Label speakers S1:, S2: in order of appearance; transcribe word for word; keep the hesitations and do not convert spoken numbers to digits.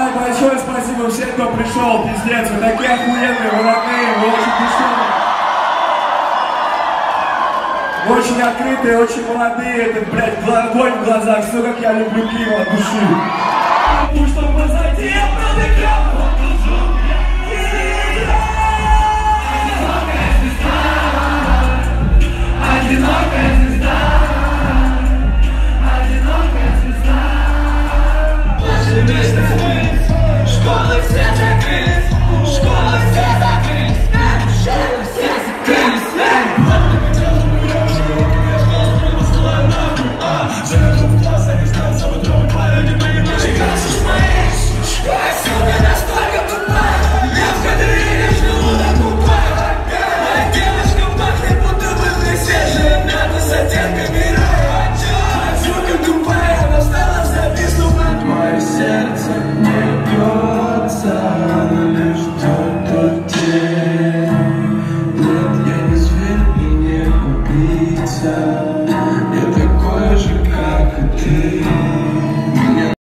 S1: Давай, большое спасибо всем, кто пришел, пиздец, вы такие охуенные, вы родные, вы очень душевные. Очень открытые, очень молодые, это, блядь, огонь в глазах, все как я люблю пиво от души. Потому что в глазах